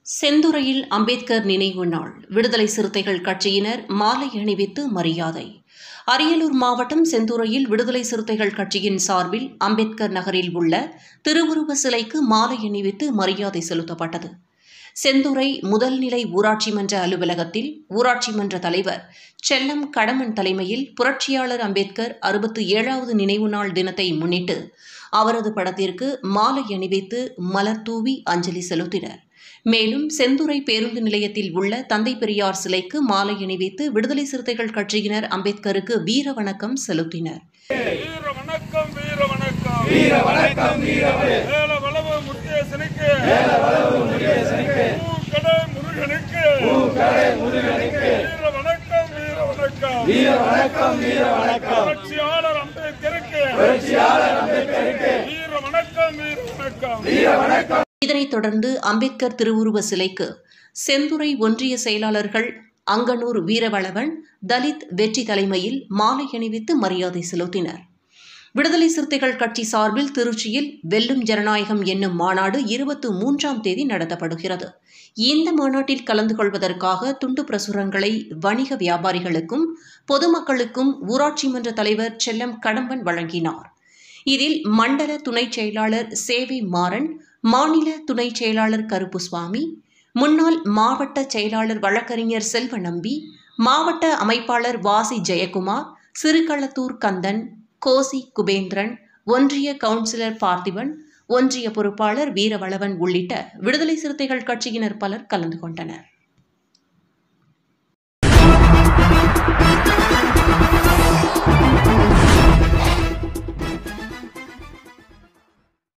செந்துறையில் அம்பேத்கர் நினைவு நாள் விடுதலை சிறுத்தைகள் கட்சியினர் மாலை அணிவித்து மரியாதை. அரியலூர் மாவட்டம் செந்துறையில் விடுதலை சிறுத்தைகள் கட்சியின் சார்பில் அம்பேத்கர் நகரில் உள்ள திருவுருவ சிலைக்கு மாலை அணிவித்து மரியாதை செலுத்தப்பட்டது. செந்துறை முதல்நிலை ஊராட்சி மன்ற அலுவலகத்தில் ஊராட்சி மன்ற தலைவர் செல்லம் கடமன் தலைமையில் புரட்சியாளர் அம்பேத்கர் 67வது நினைவு நாள் தினத்தை முன்னிட்டு அவரது படத்திற்கு மாலை அணிவித்து மலர் தூவி அஞ்சலி செலுத்தினர். மேலும் செந்துறை பேருந்து நிலையத்தில் உள்ள தந்தை பெரியார் சிலைக்கு மாலை அணிவித்து விடுதலை சிறுத்தைகள் கட்சியினர் அம்பேத்கருக்கு வீர வணக்கம் செலுத்தினர். இதனைத் தொடர்ந்து அம்பேத்கர் திருவுருவ சிலைக்கு செந்துறை ஒன்றிய செயலாளர்கள் அங்கனூர் வீரவளவன், தலித் வெற்றி தலைமையில் மாலை அணிவித்து மரியாதை செலுத்தினர். விடுதலை சிறுத்தைகள் கட்சி சார்பில் திருச்சியில் வெல்லும் ஜனநாயகம் என்னும் மாநாடு 23ஆம் தேதி நடத்தப்படுகிறது. இந்த மாநாட்டில் கலந்து கொள்வதற்காக துண்டு பிரசுரங்களை வணிக வியாபாரிகளுக்கும் பொதுமக்களுக்கும் ஊராட்சி மன்ற தலைவர் செல்லம் கடம்பன் வழங்கினார். இதில் மண்டல துணைச் செயலாளர் சேவை மாறன், மாநில துணைச் செயலாளர் கருப்புசுவாமி, முன்னாள் மாவட்ட செயலாளர் வழக்கறிஞர் செல்வநம்பி, மாவட்ட அமைப்பாளர் வாசி ஜெயக்குமார், சிறுகளத்தூர் கந்தன், கோசி குபேந்திரன், ஒன்றிய கவுன்சிலர் பார்த்திபன், ஒன்றிய பொறுப்பாளர் வீரவளவன் உள்ளிட்ட விடுதலை சிறுத்தைகள் கட்சியினர் பலர் கலந்து கொண்டனர்.